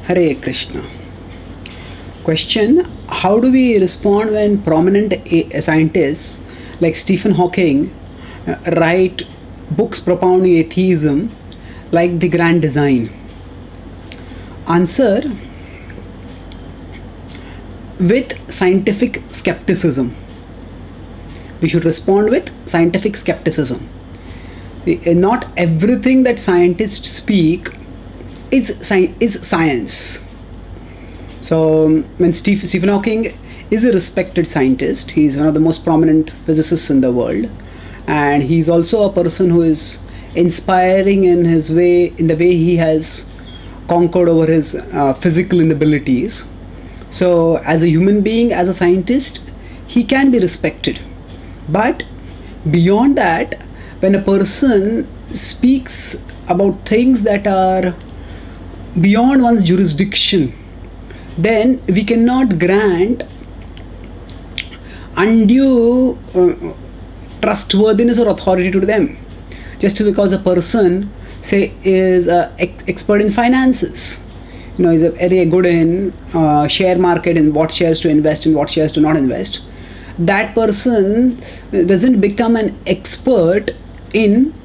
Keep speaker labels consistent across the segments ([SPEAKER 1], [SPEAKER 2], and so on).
[SPEAKER 1] Hare Krishna. Question: how do we respond when prominent scientists like Stephen Hawking write books propounding atheism like The Grand Design? Answer: with scientific skepticism. We should respond with scientific skepticism. Not everything that scientists speak is science. So when Stephen Hawking is a respected scientist, he's one of the most prominent physicists in the world, and he's also a person who is inspiring in his way, in the way he has conquered over his physical inabilities. So as a human being, as a scientist, he can be respected. But beyond that, when a person speaks about things that are beyond one's jurisdiction, then we cannot grant undue trustworthiness or authority to them. Just because a person, say, is an expert in finances, is a very good in share market, in what shares to invest and what shares to not invest, that person doesn't become an expert in,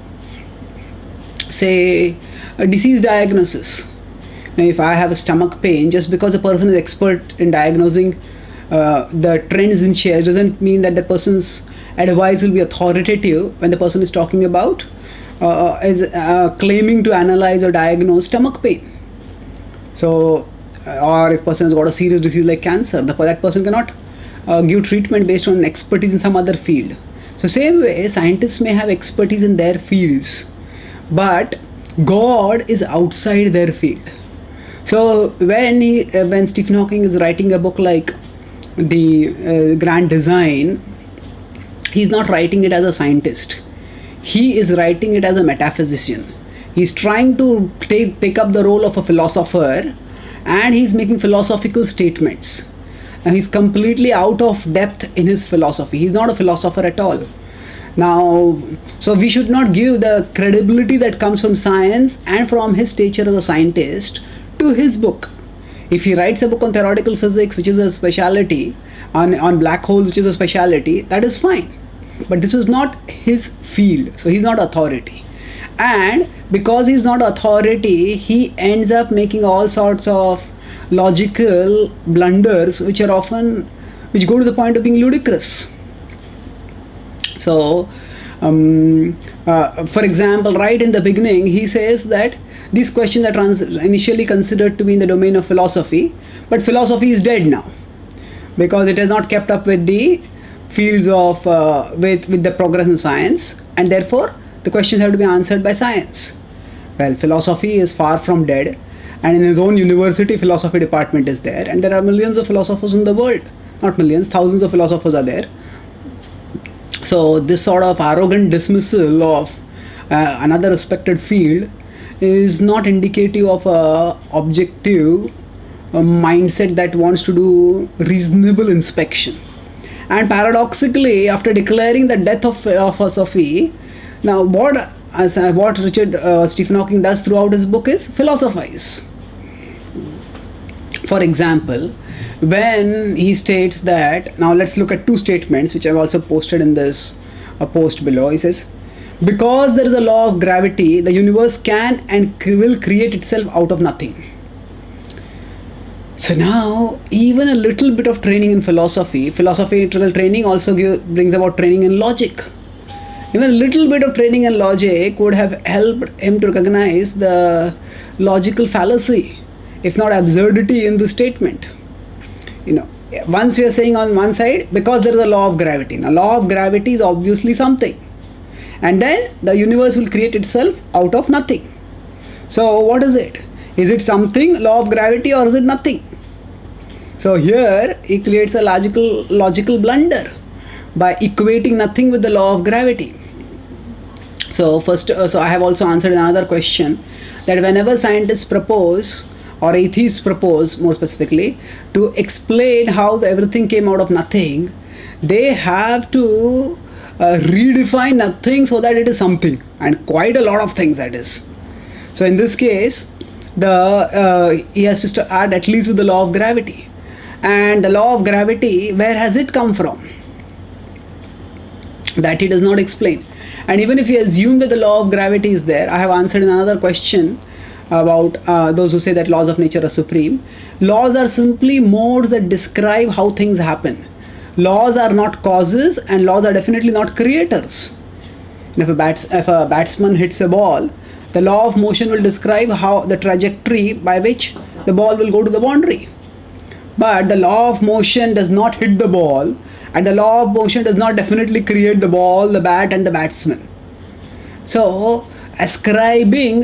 [SPEAKER 1] say, a disease diagnosis. Now, if I have a stomach pain, just because a person is expert in diagnosing the trends in shares doesn't mean that the person's advice will be authoritative when the person is talking about claiming to analyze or diagnose stomach pain. So, or if person has got a serious disease like cancer, that person cannot give treatment based on expertise in some other field. So same way, scientists may have expertise in their fields, but God is outside their field. So when Stephen Hawking is writing a book like The Grand Design, he's not writing it as a scientist. He is writing it as a metaphysician. He's trying to pick up the role of a philosopher, and he's making philosophical statements. Now he's completely out of depth in his philosophy. He's not a philosopher at all. Now, so we should not give the credibility that comes from science and from his stature as a scientist to his book. If he writes a book on theoretical physics, which is a specialty, on black holes, which is a specialty, that is fine. But this is not his field, so he's not authority. And because he's not authority, he ends up making all sorts of logical blunders which go to the point of being ludicrous. So for example, right in the beginning, he says that these questions are initially considered to be in the domain of philosophy, but philosophy is dead now because it has not kept up with the fields of with the progress in science, and therefore the questions have to be answered by science. Well, philosophy is far from dead, and in his own university, philosophy department is there, and there are millions of philosophers in the world. Not millions, thousands of philosophers are there. So this sort of arrogant dismissal of another respected field is not indicative of a objective mindset that wants to do reasonable inspection. And paradoxically, after declaring the death of philosophy, now what Stephen Hawking does throughout his book is philosophize. For example, when he states that, now let's look at two statements which I've also posted in this post below. He says, because there is a law of gravity, the universe can and will create itself out of nothing. So now, even a little bit of training in philosophical training also brings about training in logic. Even a little bit of training in logic would have helped him to recognize the logical fallacy, if not absurdity, in the statement. Once we are saying on one side, because there is a law of gravity. Now, law of gravity is obviously something. And then the universe will create itself out of nothing. So what is it? Is it something, law of gravity, or is it nothing? So here he creates a logical blunder by equating nothing with the law of gravity. So so I have also answered another question, that whenever scientists propose, or atheists propose more specifically, to explain how everything came out of nothing, they have to redefine nothing so that it is something, and quite a lot of things that is. So in this case, he has to add at least with the law of gravity. And the law of gravity, where has it come from? That he does not explain. And even if you assume that the law of gravity is there, I have answered another question about those who say that laws of nature are supreme. Laws are simply modes that describe how things happen. Laws are not causes, and laws are definitely not creators. And if a batsman hits a ball, the law of motion will describe how the trajectory by which the ball will go to the boundary. But the law of motion does not hit the ball, and the law of motion does not definitely create the ball, the bat, and the batsman. So ascribing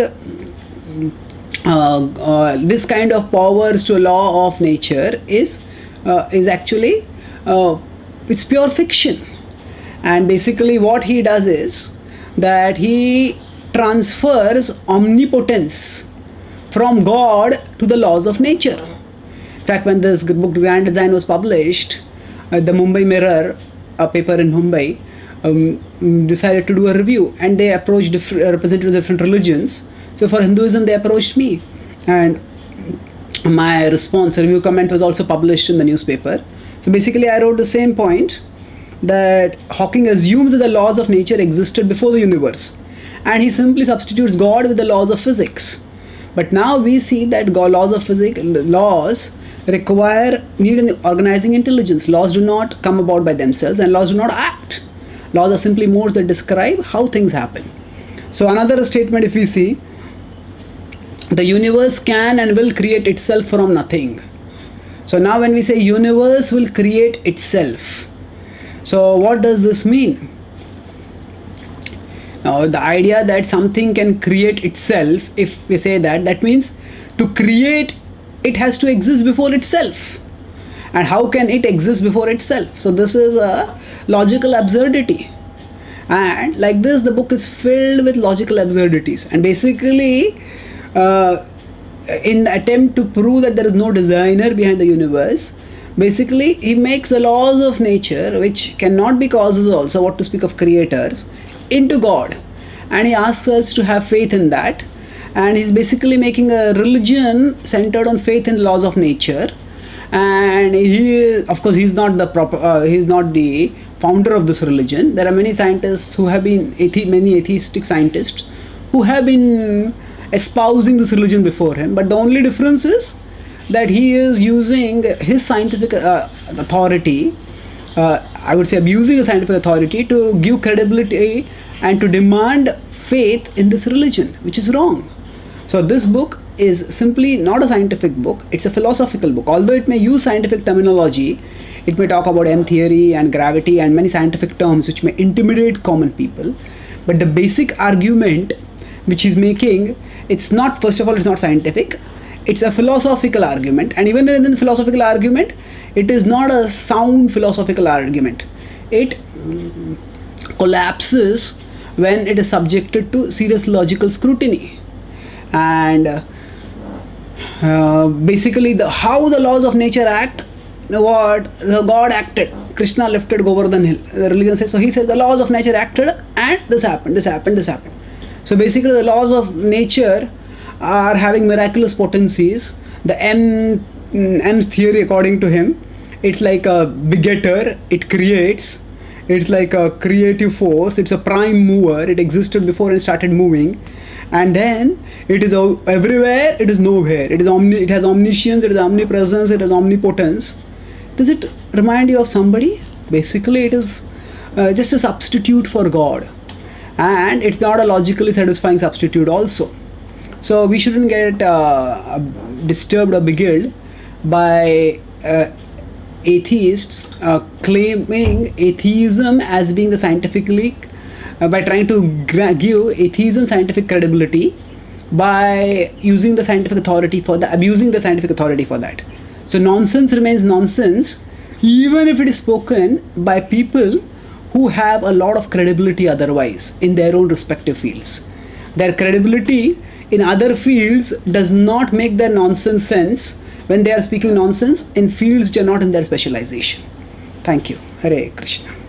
[SPEAKER 1] this kind of powers to a law of nature is actually it's pure fiction. And basically what he does is that he transfers omnipotence from God to the laws of nature. In fact, when this book Grand Design was published, the Mumbai Mirror, a paper in Mumbai, decided to do a review, and they approached representatives of different religions. So for Hinduism, they approached me, and my response, review comment, was also published in the newspaper. So basically I wrote the same point, that Hawking assumes that the laws of nature existed before the universe, and he simply substitutes God with the laws of physics. But now we see that laws of physics, laws need an organizing intelligence. Laws do not come about by themselves, and laws do not act. Laws are simply modes that describe how things happen. So another statement, if we see, the universe can and will create itself from nothing. So now when we say universe will create itself, so what does this mean? Now the idea that something can create itself, if we say that, that means to create it has to exist before itself. And how can it exist before itself? So this is a logical absurdity. And like this, the book is filled with logical absurdities. And basically, in the attempt to prove that there is no designer behind the universe, basically he makes the laws of nature, which cannot be causes also, what to speak of creators, into God. And he asks us to have faith in that. And he's basically making a religion centered on faith in laws of nature. And he is, of course, he's not the founder of this religion. There are many scientists who have been many atheistic scientists who have been espousing this religion before him. But the only difference is that he is using his scientific authority, I would say abusing his scientific authority, to give credibility and to demand faith in this religion, which is wrong. So this book is simply not a scientific book, it's a philosophical book. Although it may use scientific terminology, it may talk about M theory and gravity and many scientific terms which may intimidate common people, but the basic argument which he's making, it's not, first of all, it's not scientific, it's a philosophical argument. And even in the philosophical argument, it is not a sound philosophical argument. It collapses when it is subjected to serious logical scrutiny. And basically how the laws of nature act, God acted, Krishna lifted Govardhan hill, the religion says. So he says the laws of nature acted and this happened, this happened, this happened. So basically the laws of nature are having miraculous potencies. The M's theory, according to him, it's like a begetter, it creates, it's like a creative force, it's a prime mover, it existed before it started moving. And then it is everywhere, it is nowhere. It has omniscience, it has omnipresence, it has omnipotence. Does it remind you of somebody? Basically, it is just a substitute for God. And it's not a logically satisfying substitute also. So we shouldn't get disturbed or beguiled by atheists claiming atheism as being the scientifically by trying to give atheism scientific credibility by using the scientific authority for the abusing the scientific authority for that. So nonsense remains nonsense even if it is spoken by people who have a lot of credibility otherwise in their own respective fields. Their credibility in other fields does not make their nonsense sense when they are speaking nonsense in fields which are not in their specialization. Thank you. Hare Krishna.